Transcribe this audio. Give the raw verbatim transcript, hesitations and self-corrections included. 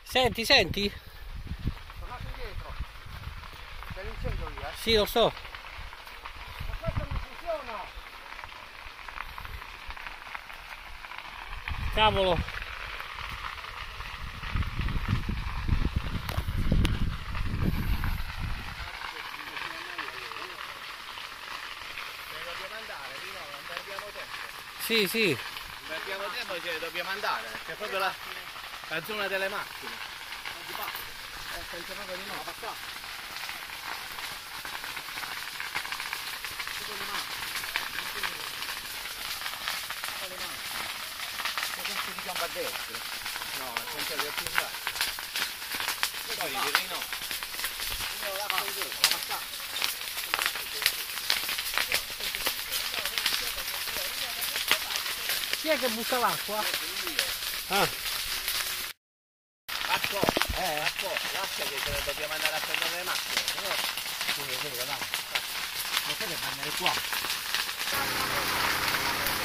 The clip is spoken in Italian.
Senti, senti? Tornate indietro. C'è l'incendio lì, eh? Sì, lo so. Ma questo non funziona! Cavolo. Dobbiamo andare, lì no, non perdiamo tempo. Sì, sì. Non perdiamo tempo, cioè, dobbiamo andare, c'è proprio la, la zona delle macchine. Non si passa. Eh, senza proprio di no, passa. Tutto le macchine. Tutto le macchine. Ma questo si chiama a destra. No, senza di più là. Poi direi no. No, la passa. Chi è che butta l'acqua? Ah. Acqua, eh, acqua, lascia che dobbiamo andare a prendere le macchine. No? Sì, è vero, dai. Non potete andare qua.